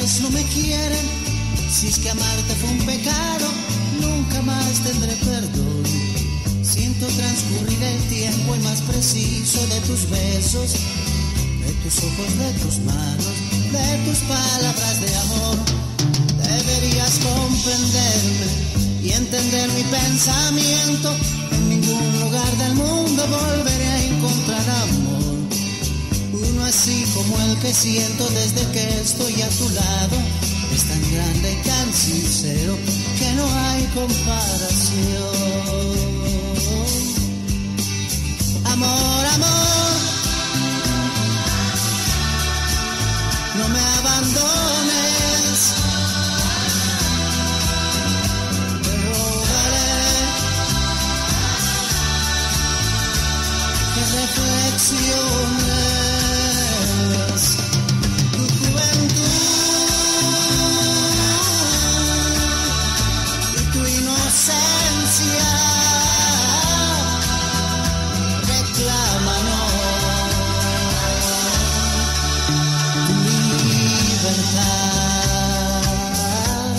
ellos no me quieren, si es que amarte fue un pecado, nunca más tendré perdón. Siento transcurrir el tiempo y más preciso de tus besos, de tus ojos, de tus manos, de tus palabras de amor. Deberías comprenderme y entender mi pensamiento. En ningún lugar del mundo volveré a encontrar amor, uno así como el que siento desde que estoy a tu lado. Es tan grande y tan sincero que no hay comparación. Amor, amor, no me abandones, te rogaré que reflexiones tu juventud y tu inocencia. Reclámanos tu libertad.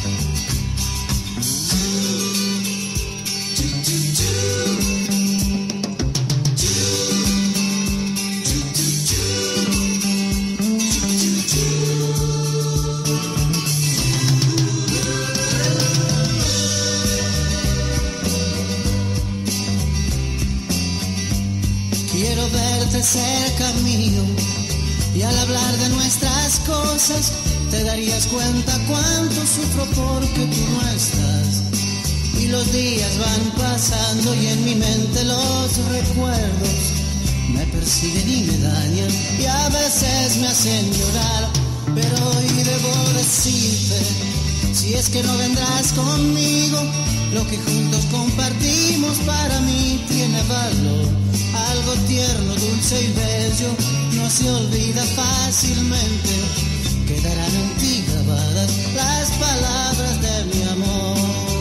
Quiero verte cerca mío y al hablar de nuestras cosas te darías cuenta cuánto sufro porque tú no estás. Y los días van pasando y en mi mente los recuerdos me persiguen y me dañan y a veces me hacen llorar. Pero hoy debo decirte, si es que no vendrás conmigo, lo que juntos compartimos para mí tiene valor. Algo tierno, dulce y bello no se olvida fácilmente. Quedarán en ti grabadas las palabras de mi amor.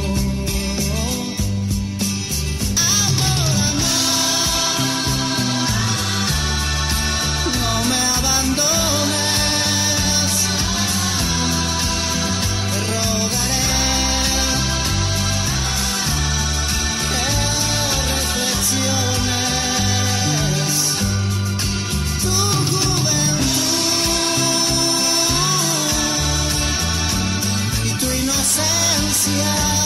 Amor, amor, no me abandones, te rogaré que reflexiones tu juventud y tu inocencia.